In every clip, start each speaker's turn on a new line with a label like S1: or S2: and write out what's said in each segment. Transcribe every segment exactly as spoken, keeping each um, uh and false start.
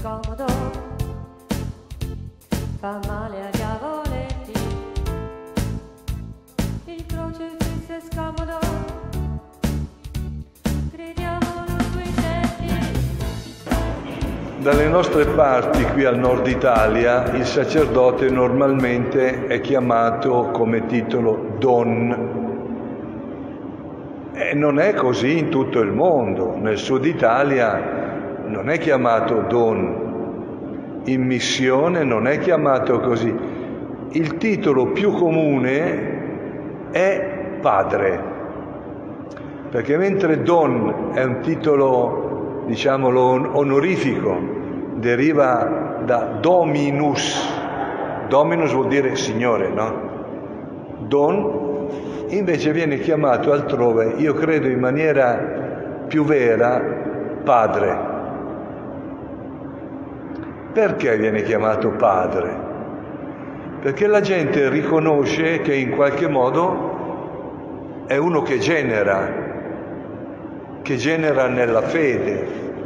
S1: scomodo, fa male agli avoletti, il crocefisso è scomodo, crediamolo sui tetti.
S2: Dalle nostre parti, qui al nord Italia, il sacerdote normalmente è chiamato come titolo Don. E non è così in tutto il mondo. Nel sud Italia non è chiamato Don, in missione non è chiamato così. Il titolo più comune è Padre, perché mentre Don è un titolo, diciamolo, onorifico, deriva da Dominus. Dominus vuol dire Signore, no? Don invece viene chiamato altrove, io credo in maniera più vera, Padre. Perché viene chiamato Padre? Perché la gente riconosce che in qualche modo è uno che genera, che genera nella fede.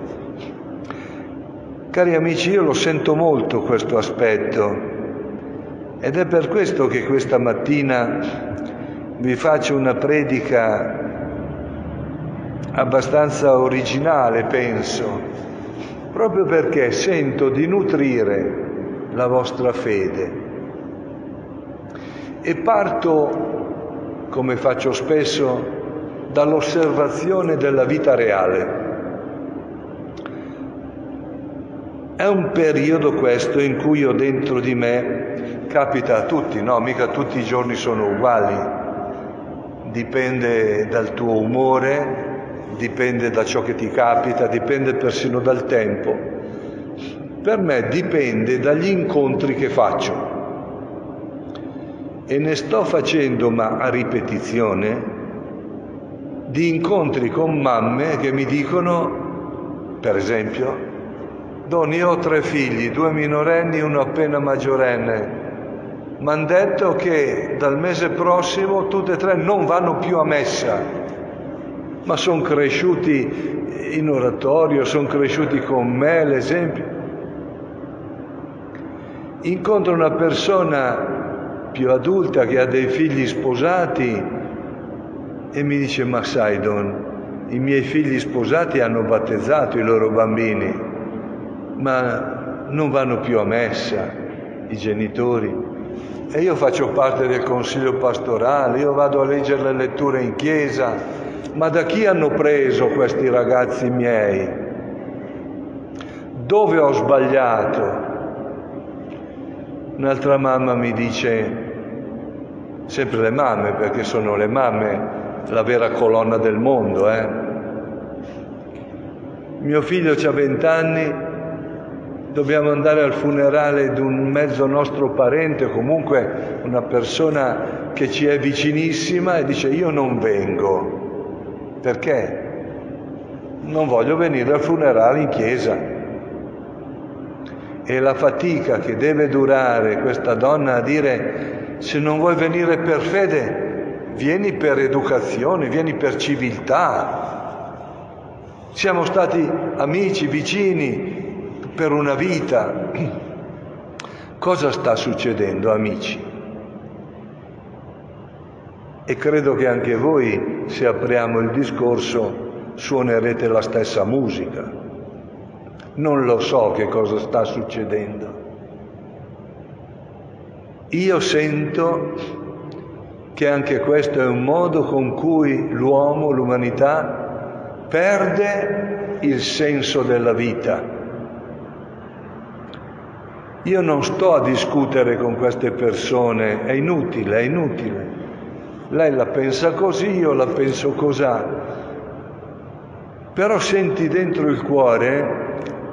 S2: Cari amici, io lo sento molto questo aspetto ed è per questo che questa mattina vi faccio una predica abbastanza originale, penso, proprio perché sento di nutrire la vostra fede. E parto, come faccio spesso, dall'osservazione della vita reale. È un periodo questo in cui io dentro di me, capita a tutti, no? Mica tutti i giorni sono uguali. Dipende dal tuo umore, dipende da ciò che ti capita, dipende persino dal tempo. Per me dipende dagli incontri che faccio. E ne sto facendo, ma a ripetizione, di incontri con mamme che mi dicono, per esempio, Don, io ho tre figli, due minorenni e uno appena maggiorenne. Mi hanno detto che dal mese prossimo tutte e tre non vanno più a messa, ma sono cresciuti in oratorio, sono cresciuti con me, l'esempio. Incontro una persona più adulta che ha dei figli sposati e mi dice, ma sai Don, i miei figli sposati hanno battezzato i loro bambini, ma non vanno più a messa, i genitori. E io faccio parte del consiglio pastorale, io vado a leggere le letture in chiesa, ma da chi hanno preso questi ragazzi miei? Dove ho sbagliato? Un'altra mamma mi dice, sempre le mamme, perché sono le mamme la vera colonna del mondo, eh? Mio figlio ha vent'anni, dobbiamo andare al funerale di un mezzo nostro parente, comunque una persona che ci è vicinissima, e dice io non vengo. Perché? Non voglio venire al funerale in chiesa. E la fatica che deve durare questa donna a dire se non vuoi venire per fede, vieni per educazione, vieni per civiltà. Siamo stati amici, vicini, per una vita. Cosa sta succedendo, amici? E credo che anche voi, se apriamo il discorso, suonerete la stessa musica. Non lo so che cosa sta succedendo. Io sento che anche questo è un modo con cui l'uomo, l'umanità, perde il senso della vita. Io non sto a discutere con queste persone, è inutile, è inutile. Lei la pensa così, io la penso cosà. Però senti dentro il cuore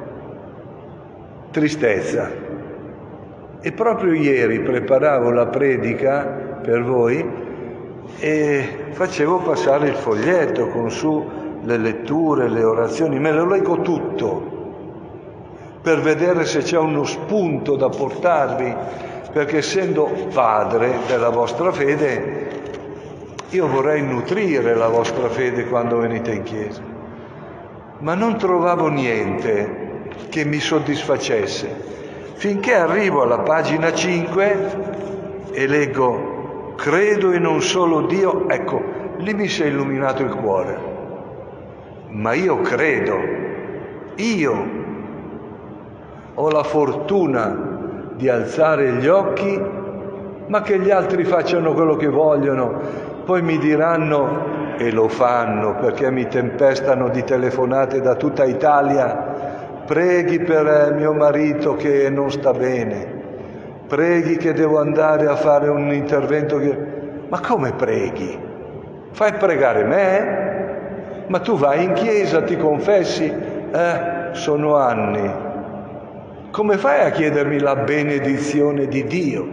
S2: tristezza. E proprio ieri preparavo la predica per voi e facevo passare il foglietto con su le letture, le orazioni, me lo leggo tutto, per vedere se c'è uno spunto da portarvi, perché essendo padre della vostra fede, io vorrei nutrire la vostra fede quando venite in chiesa. Ma non trovavo niente, che mi soddisfacesse, finché arrivo alla pagina cinque e leggo credo in un solo Dio. Ecco, lì mi si è illuminato il cuore. Ma io credo, io ho la fortuna di alzare gli occhi, ma che gli altri facciano quello che vogliono, poi mi diranno, e lo fanno perché mi tempestano di telefonate da tutta Italia, preghi per mio marito che non sta bene, preghi che devo andare a fare un intervento che... Ma come preghi? Fai pregare me? Ma tu vai in chiesa, ti confessi? Eh, sono anni. Come fai a chiedermi la benedizione di Dio?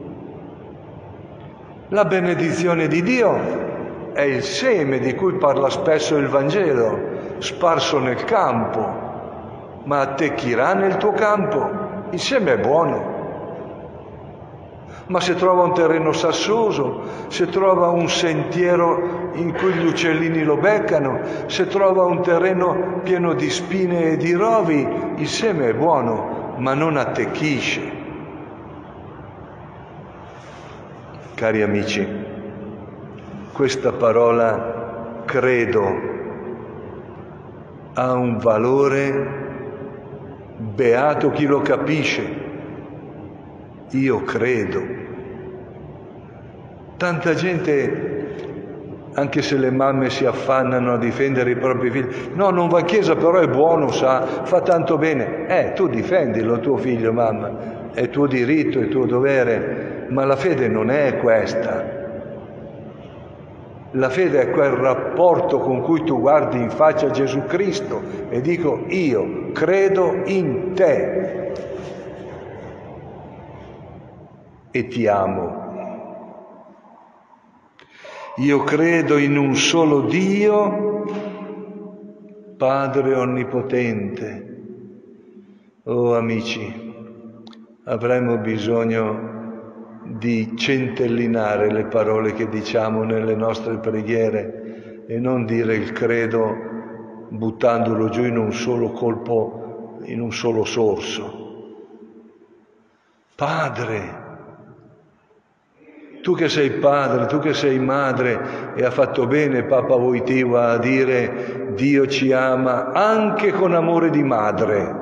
S2: La benedizione di Dio è il seme di cui parla spesso il Vangelo, sparso nel campo. Ma attecchirà nel tuo campo? Il seme è buono. Ma se trova un terreno sassoso, se trova un sentiero in cui gli uccellini lo beccano, se trova un terreno pieno di spine e di rovi, il seme è buono, ma non attecchisce. Cari amici, questa parola credo ha un valore beato chi lo capisce. Io credo. Tanta gente, anche se le mamme si affannano a difendere i propri figli, no, non va a chiesa, però è buono, sa, fa tanto bene. Eh, tu difendilo tuo figlio, mamma, è tuo diritto, è tuo dovere, ma la fede non è questa. La fede è quel rapporto con cui tu guardi in faccia Gesù Cristo e dico io credo in te e ti amo. Io credo in un solo Dio, Padre Onnipotente. Oh amici, avremmo bisogno di centellinare le parole che diciamo nelle nostre preghiere e non dire il credo buttandolo giù in un solo colpo, in un solo sorso. Padre, tu che sei padre, tu che sei madre, e ha fatto bene Papa Wojtyła a dire Dio ci ama anche con amore di madre.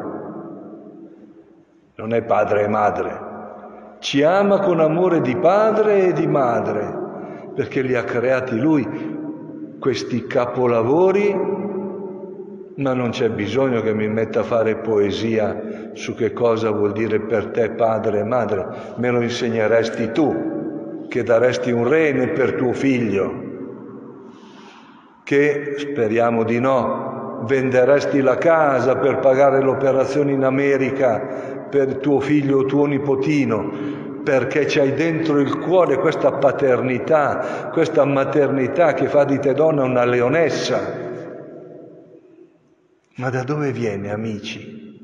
S2: Non è padre e madre. Ci ama con amore di padre e di madre, perché li ha creati Lui, questi capolavori, ma non c'è bisogno che mi metta a fare poesia su che cosa vuol dire per te padre e madre, me lo insegneresti tu, che daresti un rene per tuo figlio, che, speriamo di no, venderesti la casa per pagare l'operazione in America per tuo figlio o tuo nipotino, perché c'hai dentro il cuore questa paternità, questa maternità che fa di te donna una leonessa. Ma da dove viene, amici?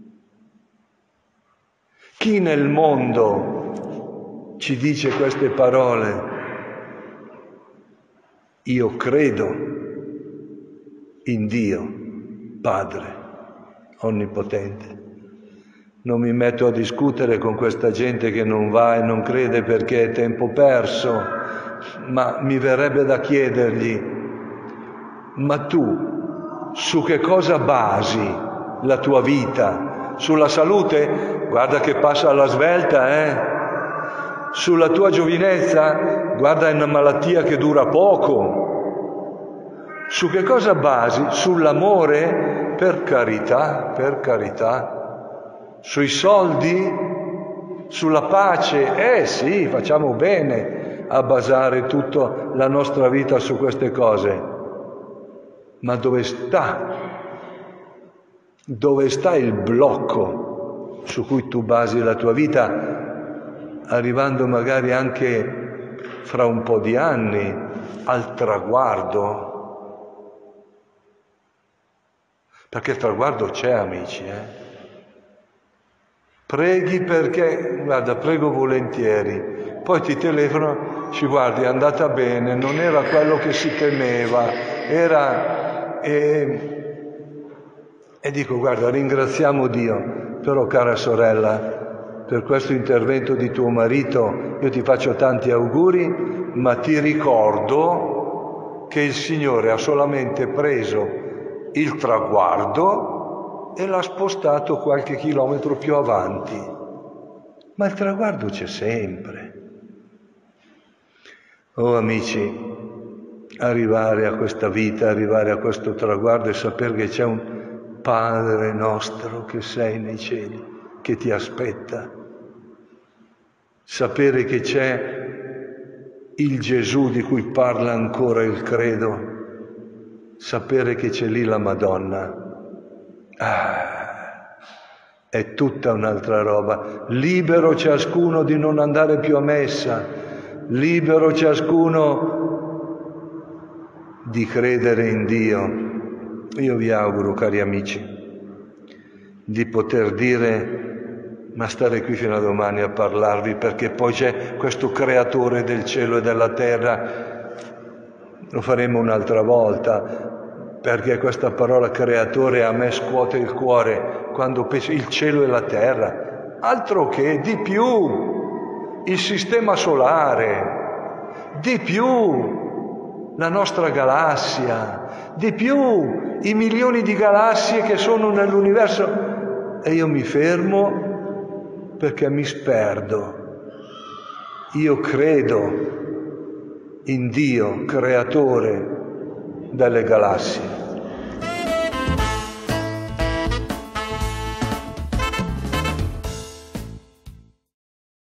S2: Chi nel mondo ci dice queste parole? Io credo in Dio, Padre Onnipotente. Non mi metto a discutere con questa gente che non va e non crede perché è tempo perso, ma mi verrebbe da chiedergli, ma tu su che cosa basi la tua vita? Sulla salute? Guarda che passa alla svelta, eh? Sulla tua giovinezza? Guarda, è una malattia che dura poco. Su che cosa basi? Sull'amore? Per carità, per carità. Sui soldi? Sulla pace? Eh sì, facciamo bene a basare tutta la nostra vita su queste cose. Ma dove sta? Dove sta il blocco su cui tu basi la tua vita, arrivando magari anche fra un po' di anni al traguardo? Perché il traguardo c'è, amici, eh? Preghi perché, guarda, prego volentieri, poi ti telefono, ci guardi, è andata bene, non era quello che si temeva, era, eh, E dico, guarda, ringraziamo Dio, però cara sorella, per questo intervento di tuo marito io ti faccio tanti auguri, ma ti ricordo che il Signore ha solamente preso il traguardo e l'ha spostato qualche chilometro più avanti. Ma il traguardo c'è sempre. Oh amici, arrivare a questa vita, arrivare a questo traguardo e sapere che c'è un Padre nostro che sei nei cieli, che ti aspetta. Sapere che c'è il Gesù di cui parla ancora il credo. Sapere che c'è lì la Madonna. Ah, è tutta un'altra roba. Libero ciascuno di non andare più a messa. Libero ciascuno di credere in Dio. Io vi auguro, cari amici, di poter dire, ma stare qui fino a domani a parlarvi, perché poi c'è questo creatore del cielo e della terra. Lo faremo un'altra volta, perché questa parola creatore a me scuote il cuore quando penso il cielo e la terra. Altro che, di più, il sistema solare, di più, la nostra galassia, di più, i milioni di galassie che sono nell'universo. E io mi fermo perché mi sperdo. Io credo in Dio, creatore delle galassie.